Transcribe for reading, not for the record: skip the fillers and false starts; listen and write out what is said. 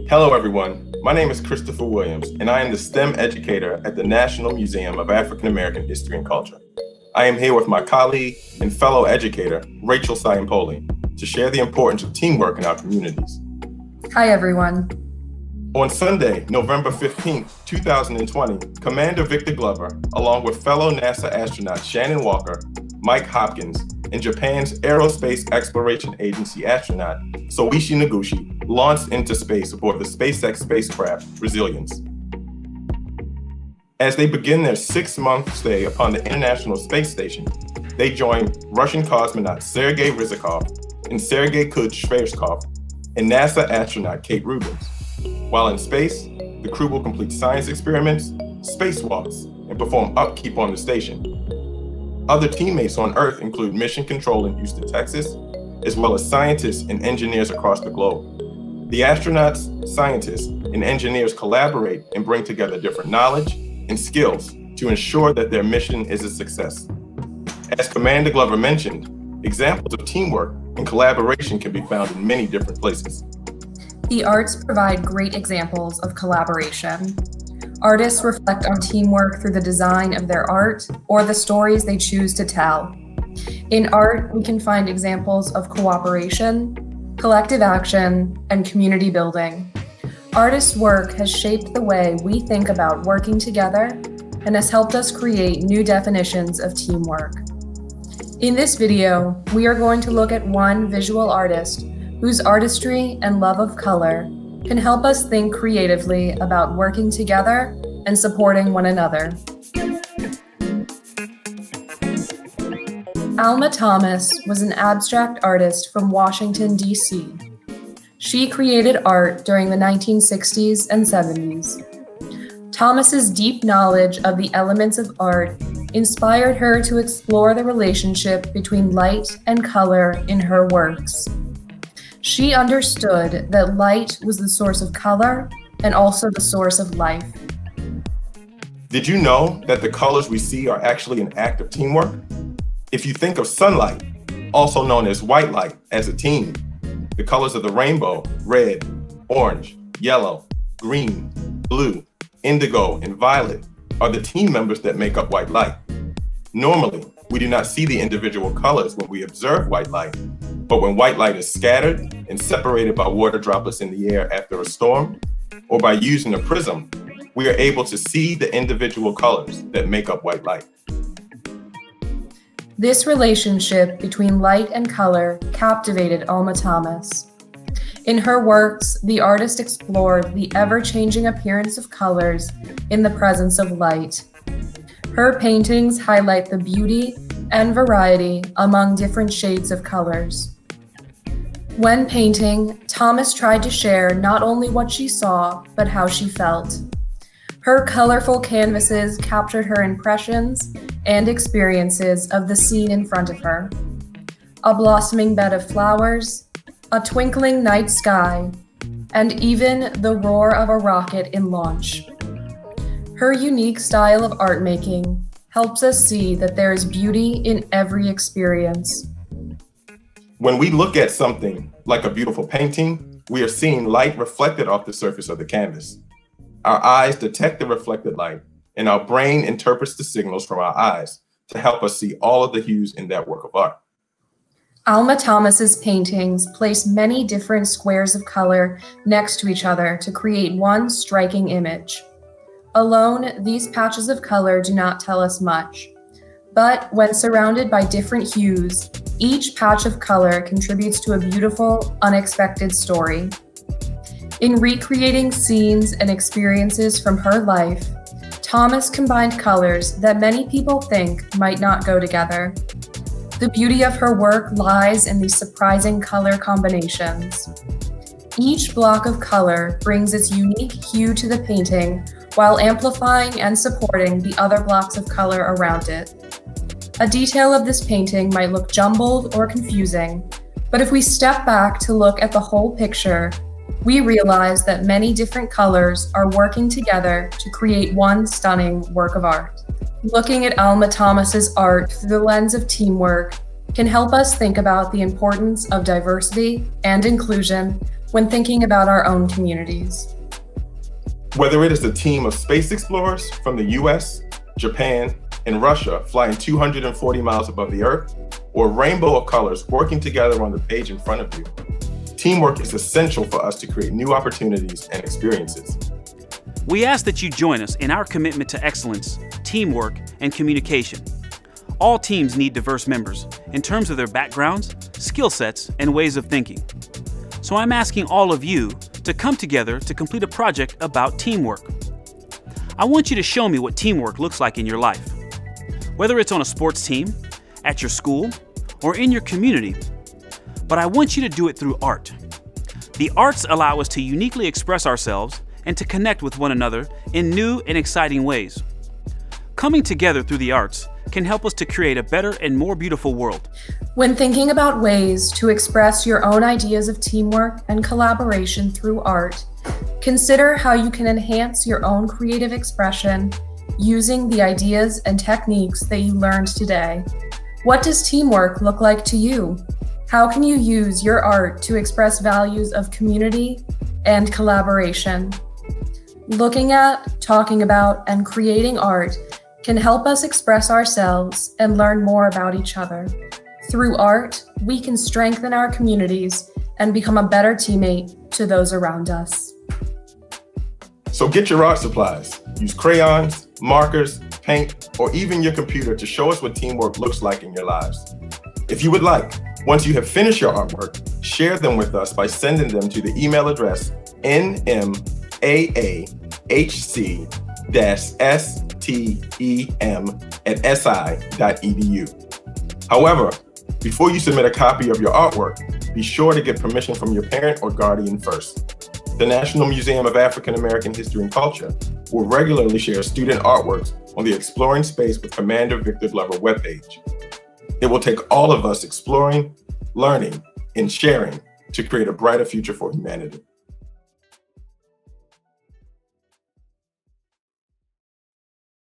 Hello everyone, my name is Christopher Williams and I am the STEM educator at the National Museum of African American History and Culture. I am here with my colleague and fellow educator, Rachel Siampoli, to share the importance of teamwork in our communities. Hi everyone. On Sunday, November 15, 2020, Commander Victor Glover, along with fellow NASA astronauts Shannon Walker, Mike Hopkins, and Japan's Aerospace Exploration Agency astronaut Soichi Noguchi launched into space aboard the SpaceX spacecraft Resilience. As they begin their 6-month stay upon the International Space Station, they joined Russian cosmonauts Sergei Ryzhikov and Sergei Kuzhevchkov and NASA astronaut Kate Rubins. While in space, the crew will complete science experiments, spacewalks, and perform upkeep on the station. Other teammates on Earth include mission control in Houston, Texas, as well as scientists and engineers across the globe. The astronauts, scientists, and engineers collaborate and bring together different knowledge and skills to ensure that their mission is a success. As Commander Glover mentioned, examples of teamwork and collaboration can be found in many different places. The arts provide great examples of collaboration. Artists reflect on teamwork through the design of their art or the stories they choose to tell. In art, we can find examples of cooperation, collective action, and community building. Artists' work has shaped the way we think about working together and has helped us create new definitions of teamwork. In this video, we are going to look at one visual artist whose artistry and love of color can help us think creatively about working together and supporting one another. Alma Thomas was an abstract artist from Washington, D.C. She created art during the 1960s and 70s. Thomas's deep knowledge of the elements of art inspired her to explore the relationship between light and color in her works. She understood that light was the source of color and also the source of life. Did you know that the colors we see are actually an act of teamwork? If you think of sunlight, also known as white light, as a team, the colors of the rainbow, red, orange, yellow, green, blue, indigo, and violet, are the team members that make up white light. Normally, we do not see the individual colors when we observe white light, but when white light is scattered and separated by water droplets in the air after a storm, or by using a prism, we are able to see the individual colors that make up white light. This relationship between light and color captivated Alma Thomas. In her works, the artist explored the ever-changing appearance of colors in the presence of light. Her paintings highlight the beauty and variety among different shades of colors. When painting, Thomas tried to share not only what she saw, but how she felt. Her colorful canvases captured her impressions and experiences of the scene in front of her. A blossoming bed of flowers, a twinkling night sky, and even the roar of a rocket in launch. Her unique style of art making helps us see that there is beauty in every experience. When we look at something like a beautiful painting, we are seeing light reflected off the surface of the canvas. Our eyes detect the reflected light, and our brain interprets the signals from our eyes to help us see all of the hues in that work of art. Alma Thomas's paintings place many different squares of color next to each other to create one striking image. Alone, these patches of color do not tell us much, but when surrounded by different hues, each patch of color contributes to a beautiful, unexpected story. In recreating scenes and experiences from her life, Thomas combined colors that many people think might not go together. The beauty of her work lies in these surprising color combinations. Each block of color brings its unique hue to the painting while amplifying and supporting the other blocks of color around it. A detail of this painting might look jumbled or confusing, but if we step back to look at the whole picture, we realize that many different colors are working together to create one stunning work of art. Looking at Alma Thomas's art through the lens of teamwork can help us think about the importance of diversity and inclusion when thinking about our own communities. Whether it is a team of space explorers from the US, Japan, and Russia flying 240 miles above the Earth, or a rainbow of colors working together on the page in front of you, teamwork is essential for us to create new opportunities and experiences. We ask that you join us in our commitment to excellence, teamwork, and communication. All teams need diverse members in terms of their backgrounds, skill sets, and ways of thinking. So I'm asking all of you to come together to complete a project about teamwork. I want you to show me what teamwork looks like in your life. Whether it's on a sports team, at your school, or in your community, but I want you to do it through art. The arts allow us to uniquely express ourselves and to connect with one another in new and exciting ways. Coming together through the arts can help us to create a better and more beautiful world. When thinking about ways to express your own ideas of teamwork and collaboration through art, consider how you can enhance your own creative expression using the ideas and techniques that you learned today. What does teamwork look like to you? How can you use your art to express values of community and collaboration? Looking at, talking about, and creating art can help us express ourselves and learn more about each other. Through art, we can strengthen our communities and become a better teammate to those around us. So get your art supplies. Use crayons, markers, paint, or even your computer to show us what teamwork looks like in your lives. If you would like, once you have finished your artwork, share them with us by sending them to the email address nmaahc-stem@si.edu. However, before you submit a copy of your artwork, be sure to get permission from your parent or guardian first. The National Museum of African American History and Culture will regularly share student artworks on the Exploring Space with Commander Victor Glover webpage. It will take all of us exploring, learning, and sharing to create a brighter future for humanity.